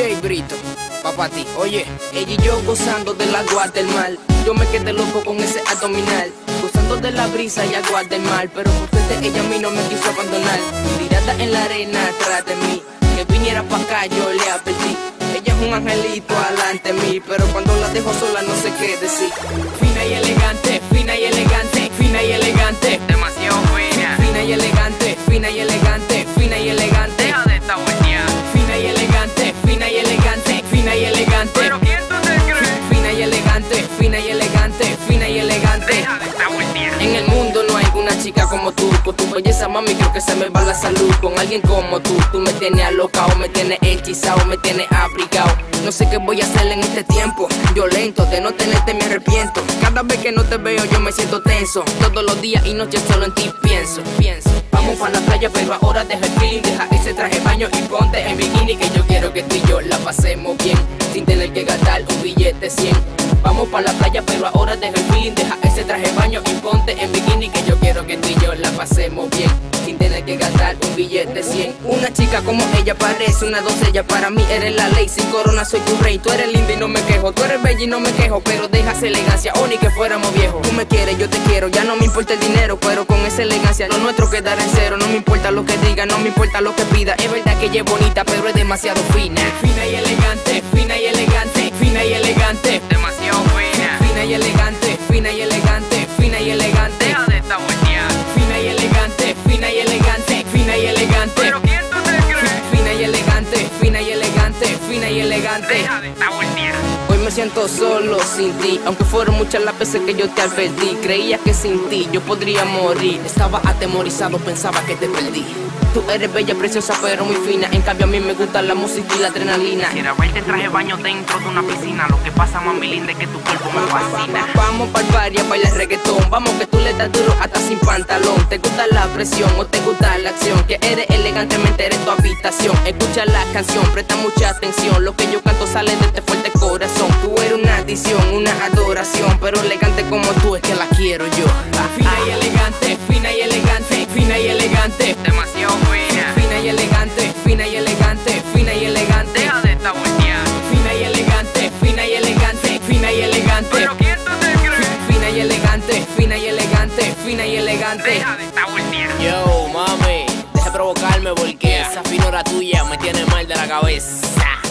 Che Brito, va pa' ti. Oye, ella y yo gozando del agua del mar. Yo me quedé loco con ese abdominal, gozando de la brisa y agua del mar. Pero por suerte ella a mí no me quiso abandonar. Tirada en la arena atrás de mí, que viniera pa' acá yo le advertí. Ella es un angelito alante de mí, pero cuando la dejo sola no sé qué decir. Fina y elegante, fina y elegante, fina y elegante, demasiado fina. fina y elegante, fina y elegante, fina y elegante. Deja de esta vuelta. Fina y elegante, fina y elegante, fina y elegante. Pero ¿quién tú te crees? Fina y elegante, fina y elegante, fina y elegante. Deja de esta vuelta. En el mundo no hay una chica como tú. Con tu belleza, mami, creo que se me va la salud. Con alguien como tú me tienes alocao, me tienes hechizado, me tienes abrigado. No sé qué voy a hacer en este tiempo. Violento, de no tenerte me arrepiento. Cada vez que no te veo yo me siento tenso. Todos los días y noches solo en ti pienso. Vamos pa' la playa, pero ahora deja el feeling. Deja ese traje de baño y ponte en bikini, que yo quiero que tú y yo la pasemos bien, sin tener que gastar un billete 100. Vamos pa' la playa, pero ahora deja el feeling. Deja ese traje de baño y ponte en bikini, que yo quiero que tú y yo la pasemos bien, sin tener que gastar un billete 100. Una chica como ella parece una doncella. Para mí eres la ley, sin corona soy tu rey. Tú eres linda y no me quejo, tú eres bella y no me quejo, pero dejas elegancia, o ni que fuéramos viejos. Tú me quieres, yo te quiero, ya no me importa el dinero, pero con esa elegancia lo nuestro quedará en cero. No me importa lo que diga, no me importa lo que pida. Es verdad que ella es bonita, pero es demasiado fina. Fina y elegante, fina y elegante, fina y elegante. Demasiado fina. Fina y elegante, fina y elegante, fina y elegante. Deja de esta vuelta. Fina y elegante, fina y elegante, fina y elegante. Pero ¿quién tú te crees? Fina y elegante, fina y elegante, fina y elegante. Deja de esta vuelta. Hoy me siento solo sin ti, aunque fueron muchas las veces que yo te advertí. Creía que sin ti yo podría morir. Estaba atemorizado, pensaba que te perdí. Tú eres bella, preciosa, pero muy fina. En cambio a mí me gusta la música y la adrenalina. Quisiera verte traje de baño dentro de una piscina. Lo que pasa, mami linda, es que tu cuerpo me fascina. Vamos pa'l party a bailar reggaetón. Vamos que tú le das duro hasta sin pantalón. ¿Te gusta la presión o te gusta la acción? Que eres elegantemente eres tu habitación. Escucha la canción, presta mucha atención. Lo que yo canto sale de este fuerte corazón. Tú eres una adicción, una adoración, pero elegante como tú es que la quiero yo. Fina y elegante, fina y elegante, fina y elegante. Demasiado fina. Fina y elegante, fina y elegante, fina y elegante. Deja de esta vuelta. Fina y elegante, fina y elegante, fina y elegante. Pero ¿quién tú te crees? Fina y elegante, fina y elegante, fina y elegante. Deja de esta vuelta. Yo, mami, deja provocarme porque esa finura tuya me tiene mal de la cabeza.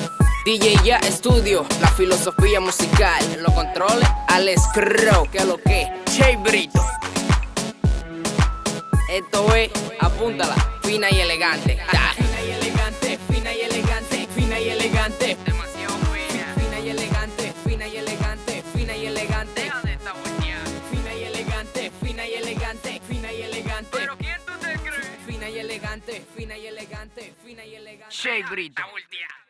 DJ Ya Estudio, la filosofía musical. En los controles, Alex Crow, que es lo que Che Brito. Esto es, apúntala, fina y elegante. Fina y elegante, fina y elegante, fina y elegante. Demasiado fina. Fina y elegante, fina y elegante, fina y elegante. Deja de esta vuelta. Fina y elegante, fina y elegante, fina y elegante. Pero ¿quién tú te crees? Fina y elegante, fina y elegante, fina y elegante. Che Brito. Esta vuelta.